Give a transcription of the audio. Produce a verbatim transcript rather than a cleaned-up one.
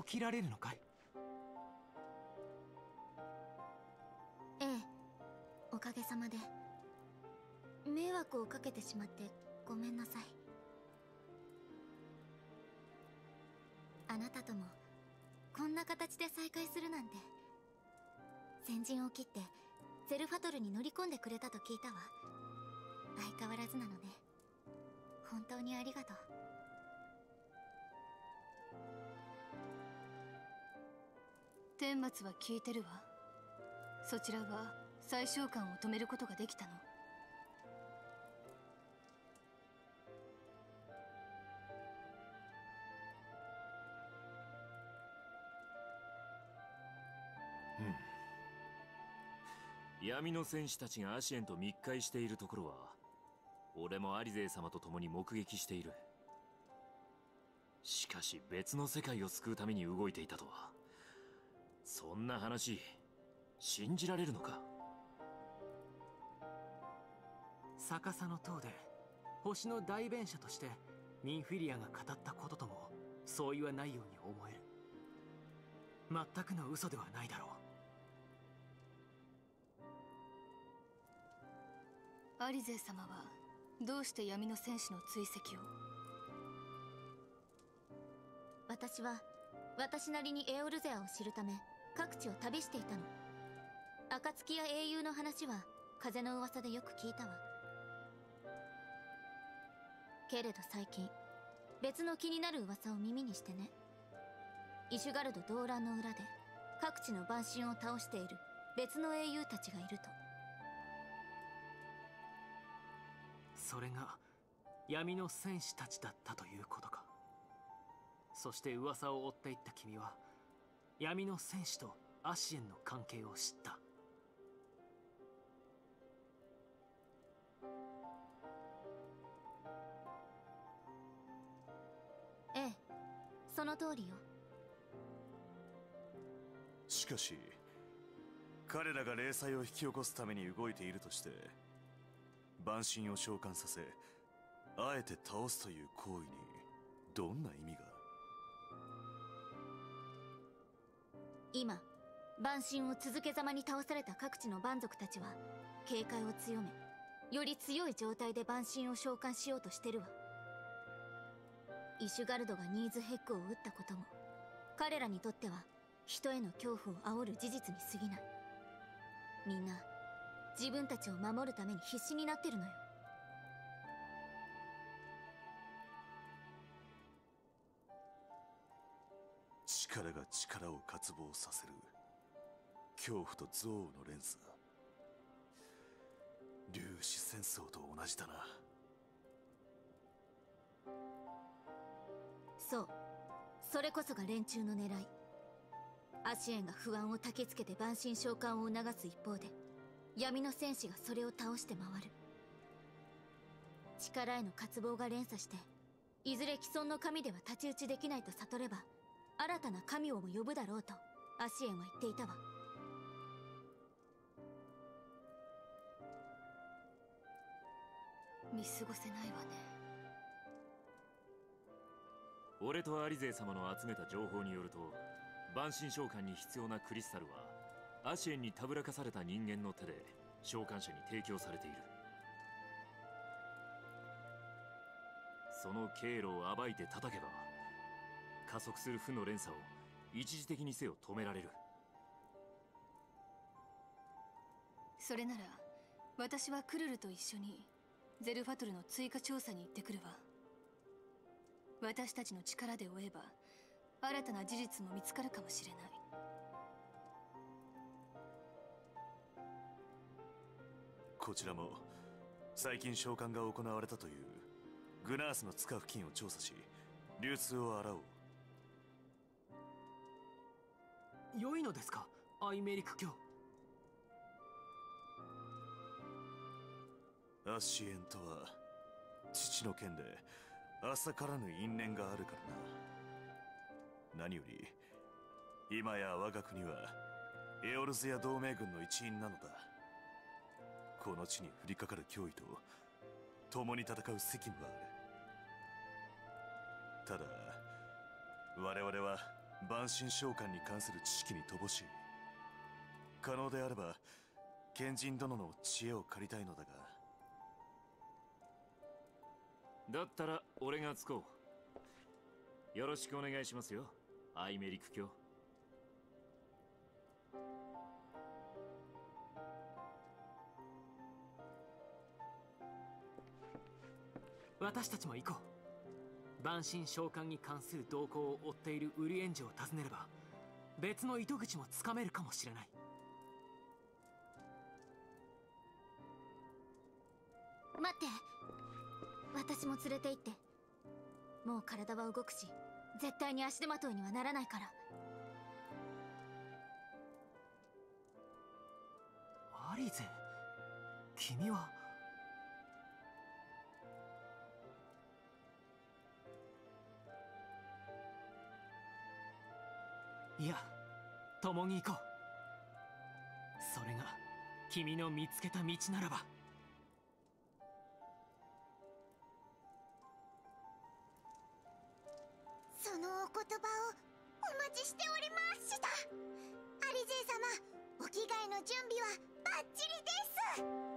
起きられるのかい？ ええ、おかげさまで。迷惑をかけてしまってごめんなさい。あなたともこんな形で再会するなんて。先陣を切ってゼルファトルに乗り込んでくれたと聞いたわ。相変わらずなのね。本当にありがとう。 顛末は聞いてるわ。そちらは再召喚を止めることができたの？ うん。闇の戦士たちがアシエンと密会しているところは俺もアリゼー様と共に目撃している。しかし別の世界を救うために動いていたとは。そんな話信じられるのか？ 逆さの塔で星の代弁者としてミンフィリアが語ったこととも相違はないように思える。全くの嘘ではないだろう。 アリゼー様はどうして闇の戦士の追跡を？ 私は私なりにエオルゼアを知るため各地を旅していたの。暁や英雄の話は風の噂でよく聞いたわ。けれど最近別の気になる噂を耳にしてね。イシュガルド動乱の裏で各地の蛮神を倒している別の英雄たちがいると。 それが闇の戦士たちだったということか。そして噂を追っていった君は闇の戦士とアシエンの関係を知った。 ええ、その通りよ。 しかし彼らが霊災を引き起こすために動いているとして蛮神を召喚させあえて倒すという行為にどんな意味が？ 今蛮神を続けざまに倒された各地の蛮族たちは警戒を強め、より強い状態で蛮神を召喚しようとしてるわ。イシュガルドがニーズヘックを打ったことも彼らにとっては人への恐怖を煽る事実に過ぎない。みんな自分たちを守るために必死になってるのよ。 力が力を渇望させる恐怖と憎悪の連鎖。粒子戦争と同じだな。 そう、それこそが連中の狙い。アシエンが不安を焚きつけて蛮神召喚を促す一方で闇の戦士がそれを倒して回る。力への渇望が連鎖していずれ既存の神では太刀打ちできないと悟れば新たな神をも呼ぶだろうとアシエンは言っていたわ。 見過ごせないわね。 俺とアリゼー様の集めた情報によると蛮神召喚に必要なクリスタルはアシエンにたぶらかされた人間の手で召喚者に提供されている。その経路を暴いて叩けば加速する負の連鎖を一時的にせよ止められる。 それなら私はクルルと一緒にゼルファトルの追加調査に行ってくるわ。私たちの力で追えば新たな事実も見つかるかもしれない。 こちらも最近召喚が行われたというグナースの塚付近を調査し流通を洗おう。 良いのですか、アイメリク卿。 アシエンとは父の件で浅からぬ因縁があるからな。何より今や我が国はエオルゼア同盟軍の一員なのだ。この地に降りかかる脅威と共に戦う責務はある。ただ我々は万神召喚に関する知識に乏しい。可能であれば賢人殿の知恵を借りたいのだが。 だったら俺がつこう。よろしくお願いしますよ、アイメリク卿。 私たちも行こう。万神召喚に関する動向を追っているウリエンジを訪ねれば別の糸口もつかめるかもしれない。 待って、私も連れて行って。もう体は動くし絶対に足手まといにはならないから。 アリゼ、君は。いや、共に行こう。それが君の見つけた道ならば。 そのお言葉をお待ちしておりました。アリゼ様、お着替えの準備はバッチリです。